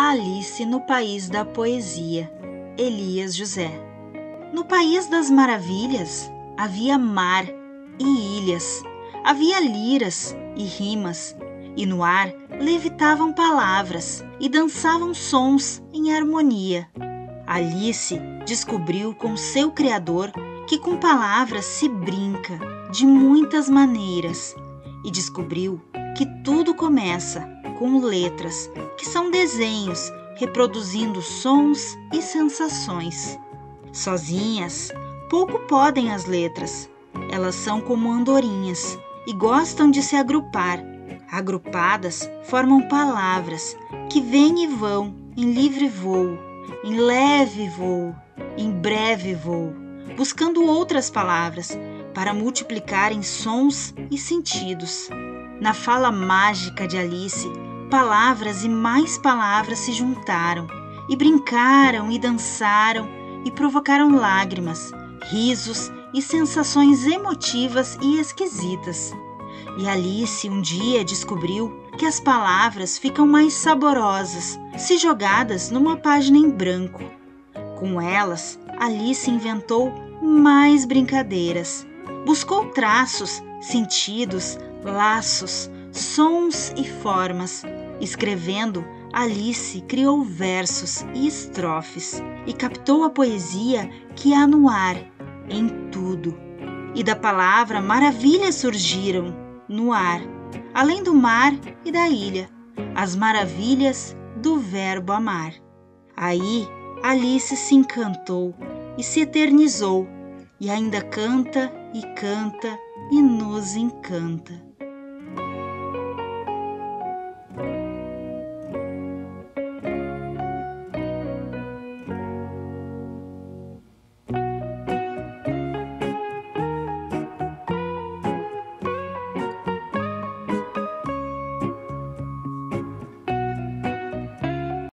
Alice no País da Poesia, Elias José. No País das Maravilhas havia mar e ilhas, havia liras e rimas, e no ar levitavam palavras e dançavam sons em harmonia. Alice descobriu com seu Criador que com palavras se brinca de muitas maneiras, e descobriu que tudo começa com letras, que são desenhos reproduzindo sons e sensações. Sozinhas, pouco podem as letras. Elas são como andorinhas e gostam de se agrupar. Agrupadas, formam palavras que vêm e vão em livre voo, em leve voo, em breve voo, buscando outras palavras para multiplicarem sons e sentidos. Na fala mágica de Alice, palavras e mais palavras se juntaram e brincaram e dançaram e provocaram lágrimas, risos e sensações emotivas e esquisitas. E Alice um dia descobriu que as palavras ficam mais saborosas se jogadas numa página em branco. Com elas, Alice inventou mais brincadeiras. Buscou traços, sentidos, laços, sons e formas. Escrevendo, Alice criou versos e estrofes e captou a poesia que há no ar, em tudo. E da palavra maravilhas surgiram no ar, além do mar e da ilha, as maravilhas do verbo amar. Aí Alice se encantou e se eternizou, e ainda canta e nos encanta.